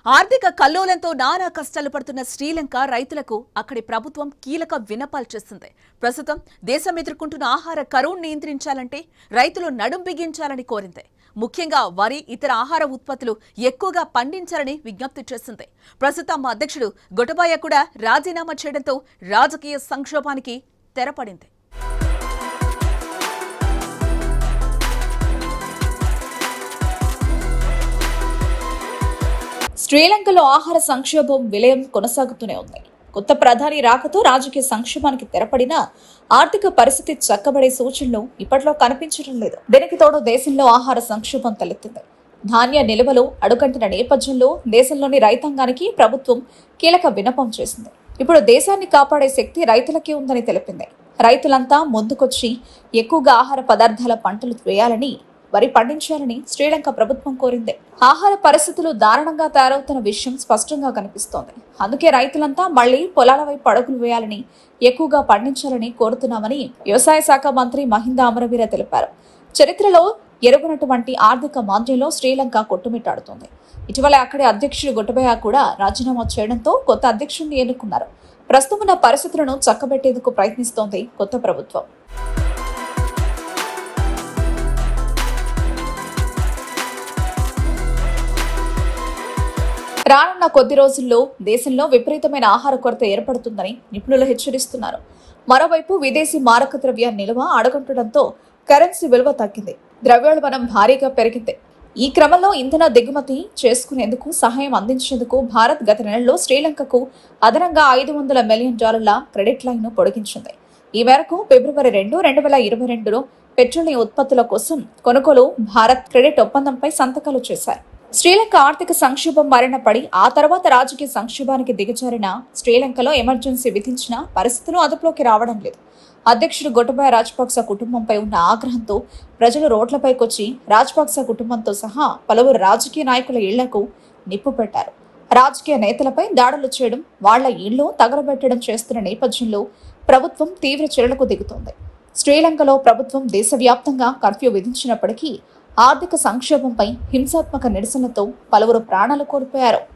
ఆర్థిక కల్లోలంతో నానా కష్టాలు పడుతున్న శ్రీలంక రైతులకు అక్కడి ప్రభుత్వం కీలక విన్నపాలు చేస్తుంది. ప్రస్తుతం దేశం ఎదుర్కొంటున్న ఆహార కరువును నియంత్రించాలంటే రైతులు నడుం బిగించాలని కోరింది. ముఖ్యంగా వరి, ఇతర ఆహార ఉత్పత్తులు ఎక్కువగా పండించాలని విజ్ఞప్తి చేసింది. ప్రస్తుతం అధ్యక్షుడు గొటబాయ కూడా రాజీనామా చేయడంతో రాజకీయ సంక్షోభానికి తెరపడింది. శ్రీలంకలో ఆహార సంక్షోభం విలయం కొనసాగుతూనే ఉంది. కొత్త ప్రధాని రాకతో రాజకీయ సంక్షోభానికి తెరపడిన ఆర్థిక పరిస్థితి చక్కబడే సూచనలు ఇప్పట్లో కనిపించడం లేదు. దీనికి తోడు దేశంలో ఆహార సంక్షోభం తలెత్తింది. ధాన్య నిల్వలు అడుగంటిన నేపథ్యంలో దేశంలోని రైతాంగానికి ప్రభుత్వం కీలక విన్నపం చేసింది. ఇప్పుడు దేశాన్ని కాపాడే శక్తి రైతులకే ఉందని తెలిపింది. రైతులంతా ముందుకొచ్చి ఎక్కువగా ఆహార పదార్థాల పంటలు వేయాలని, వరి పండించాలని శ్రీలంక ప్రభుత్వం కోరింది. ఆహార పరిస్థితులు దారుణంగా తయారవుతున్న విషయం స్పష్టంగా కనిపిస్తోంది. అందుకే రైతులంతా మళ్లీ పొలాల వైపు అడుగులు వేయాలని, ఎక్కువగా పండించాలని కోరుతున్నామని వ్యవసాయ శాఖ మంత్రి మహిందా అమరవీర తెలిపారు. చరిత్రలో ఎరుగనటువంటి ఆర్థిక మాంద్యంలో శ్రీలంక కొట్టుమిట్టాడుతోంది. ఇటీవల అక్కడి అధ్యక్షుడు గొటబయ కూడా రాజీనామా చేయడంతో కొత్త అధ్యక్షుడిని ఎన్నుకున్నారు. ప్రస్తుతం ఉన్న పరిస్థితులను చక్కబెట్టేందుకు ప్రయత్నిస్తోంది కొత్త ప్రభుత్వం. రానున్న కొద్ది రోజుల్లో దేశంలో విపరీతమైన ఆహార కొరత ఏర్పడుతుందని నిపుణులు హెచ్చరిస్తున్నారు. మరోవైపు విదేశీ మారక ద్రవ్య నిల్వ అడుగంటడంతో కరెన్సీ విలువ తగ్గింది. ద్రవ్యోల్బణం భారీగా పెరిగింది. ఈ క్రమంలో ఇంధన దిగుమతి చేసుకునేందుకు సహాయం అందించేందుకు భారత్ గత నెలలో శ్రీలంకకు అదనంగా $500 మిలియన్ క్రెడిట్ లైన్ను పొడిగించింది. ఈ మేరకు ఫిబ్రవరి 2, 2022లో పెట్రోలియం ఉత్పత్తుల కోసం కొనుగోలు భారత్ క్రెడిట్ ఒప్పందంపై సంతకాలు చేశారు. శ్రీలంక ఆర్థిక సంక్షోభం బారిన పడి ఆ తర్వాత రాజకీయ సంక్షోభానికి దిగజారిన శ్రీలంకలో ఎమర్జెన్సీ విధించిన పరిస్థితులు అదుపులోకి రావడం లేదు. అధ్యక్షుడు గొటబాయ రాజపక్స కుటుంబంపై ఉన్న ఆగ్రహంతో ప్రజలు రోడ్లపైకొచ్చి రాజపక్స కుటుంబంతో సహా పలువురు రాజకీయ నాయకుల ఇళ్లకు నిప్పు పెట్టారు. రాజకీయ నేతలపై దాడులు చేయడం, వాళ్ల ఇళ్లు తగలబెట్టడం చేస్తున్న నేపథ్యంలో ప్రభుత్వం తీవ్ర చర్యలకు దిగుతోంది. శ్రీలంకలో ప్రభుత్వం దేశవ్యాప్తంగా కర్ఫ్యూ విధించినప్పటికీ ఆర్థిక సంక్షోభంపై హింసాత్మక నిరసనతో పలువురు ప్రాణాలు కోల్పోయారు.